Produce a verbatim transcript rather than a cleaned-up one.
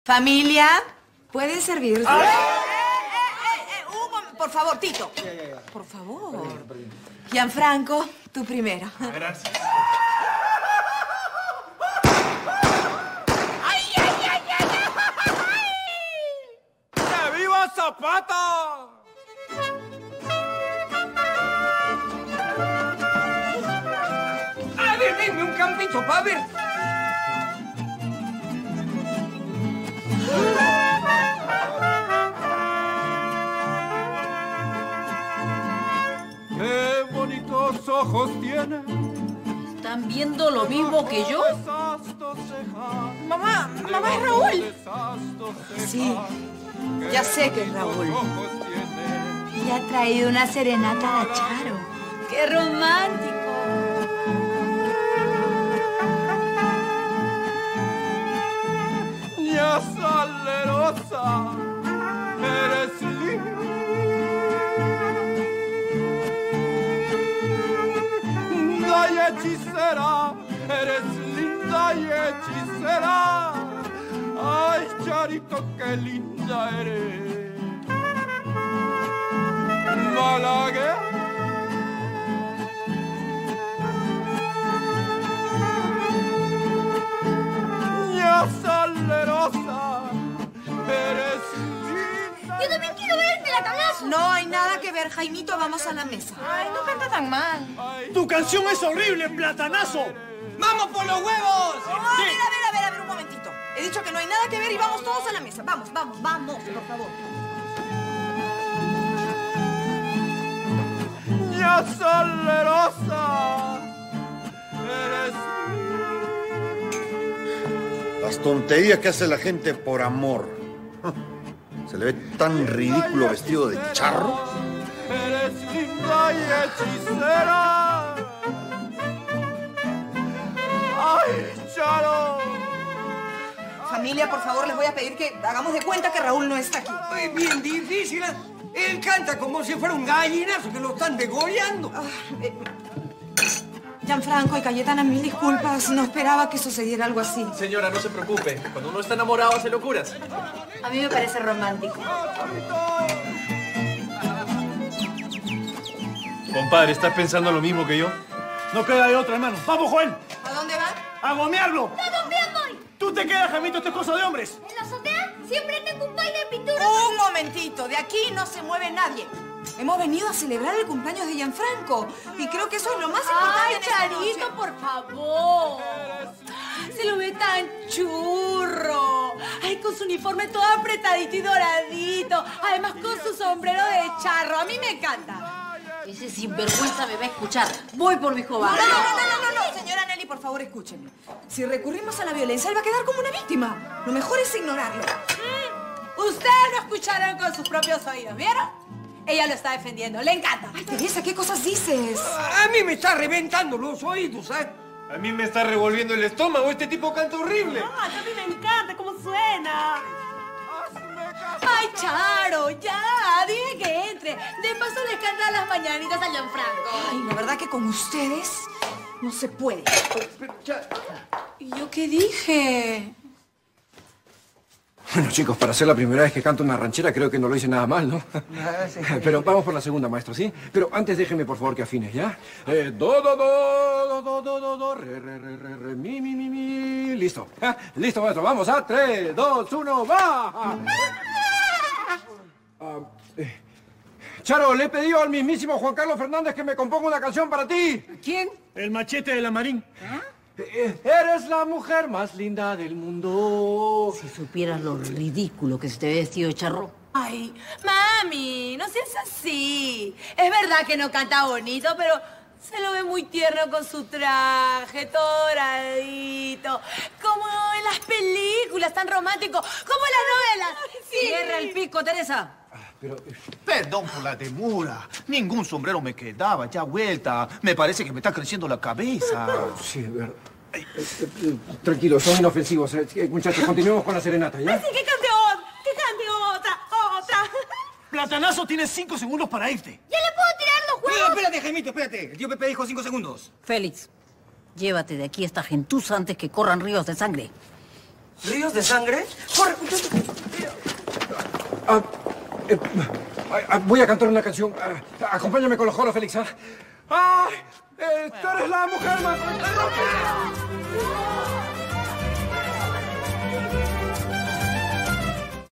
Familia, ¿puede servirse? ¡Ah! ¡Eh, eh, eh, eh! Hugo, por favor, Tito. Ya, ya, ya. Por favor. Perdón, perdón. Gianfranco, tú primero. Gracias. ¡Ay, ay, ay, ay, ay! ¡Que viva Zapata! A ver, denme un campito para ver. ¡Qué bonitos ojos tiene! ¿Están viendo lo mismo que yo? Mamá, mamá es Raúl. Sí, ya sé que es Raúl. Le ha traído una serenata a Charo. ¡Qué romántico! Niña salerosa, eres linda y hechicera, eres linda y hechicera. Ay, Charito, qué linda eres. Malagueña. Salerosa, eres linda. Yo también quiero ver el platanazo. No hay nada que ver, Jaimito, vamos a la mesa. Ay, no canta tan mal. ¡Tu canción es horrible, platanazo! ¡Vamos por los huevos! Oh, a ver, a ver, a ver, a ver, un momentito. He dicho que no hay nada que ver y vamos todos a la mesa. Vamos, vamos, vamos, por favor. Niña salerosa, eres Las tonterías que hace la gente por amor. Se le ve tan ridículo vestido de charro. Eres linda y hechicera. ¡Ay, Charo! Familia, por favor, les voy a pedir que hagamos de cuenta que Raúl no está aquí. Es bien difícil. ¿eh? Él canta como si fuera un gallinazo que lo están degollando. Ah, eh, Gianfranco y Cayetana, mil disculpas. No esperaba que sucediera algo así. Señora, no se preocupe. Cuando uno está enamorado hace locuras. A mí me parece romántico. Compadre, ¿estás pensando lo mismo que yo? No queda de otra, hermano. ¡Vamos, Joel! ¿A dónde van? ¡A gomearlo! ¡Yo también voy! ¡Tú te quedas, Jamito! ¡Esto es cosa de hombres! En la azotea siempre tengo un baile de pintura. Un momentito, de aquí no se mueve nadie. Hemos venido a celebrar el cumpleaños de Gianfranco y creo que eso es lo más importante. Ay, en esta Charito, noche. por favor. Se lo ve tan churro. Ay, con su uniforme todo apretadito y doradito. Además, con su sombrero de charro. A mí me encanta. Ese sinvergüenza me va a escuchar. Voy por mi No, jován. no, no, no, no, no, señora Nelly, por favor, escúchenme. Si recurrimos a la violencia, él va a quedar como una víctima. Lo mejor es ignorarlo. Mm, Ustedes lo escucharon con sus propios oídos, ¿vieron? Ella lo está defendiendo. Le encanta. Ay, Teresa, ¿qué cosas dices? A mí me está reventando los oídos, ¿sabes? A mí me está revolviendo el estómago. Este tipo canta horrible. Ay, a mí me encanta cómo suena. Ay, Charo, ya, dije que entre. De paso les canta las mañanitas a Gianfranco. Ay, la verdad que con ustedes no se puede. ¿Y yo qué dije? Bueno, chicos, para ser la primera vez que canto una ranchera, creo que no lo hice nada mal, ¿no? Pero vamos por la segunda, maestro, ¿sí? Pero antes déjeme, por favor, que afines, ¿ya? Eh, do, do, do, do, do, do, do, re, re, re, re, re, mi, mi, mi, mi. Listo. ¿Ah? Listo, maestro. Vamos a tres, dos, uno, va. Ah, eh, Charo, le he pedido al mismísimo Juan Carlos Fernández que me componga una canción para ti. ¿Quién? El machete de la Marín. Eh, Eres la mujer más linda del mundo. Si supieras lo ridículo que se te ve vestido de charro. Ay, mami, no seas así. Es verdad que no canta bonito, pero se lo ve muy tierno con su traje, todo doradito. Como en las películas, tan romántico, como en las novelas. Sí. Cierra el pico, Teresa. Pero... Perdón por la demora. Ningún sombrero me quedaba. Ya vuelta. Me parece que me está creciendo la cabeza. Sí, es verdad. Eh, eh, eh, tranquilos, son inofensivos. Eh, muchachos, continuemos con la serenata, ¿ya? Así que cante otra, que cante otra, otra. Platanazo, tienes cinco segundos para irte. ¿Ya le puedo tirar los huevos? Espérate, espérate, Jaimito, espérate. El tío Pepe dijo cinco segundos. Félix, llévate de aquí a esta gentuza antes que corran ríos de sangre. ¿Ríos de sangre? ¡Corre! Ah, eh, ah, voy a cantar una canción. Ah, acompáñame con los coros, Félix. ¿Ah? ¡Ay! Eh, ¡Tú eres la mujer más...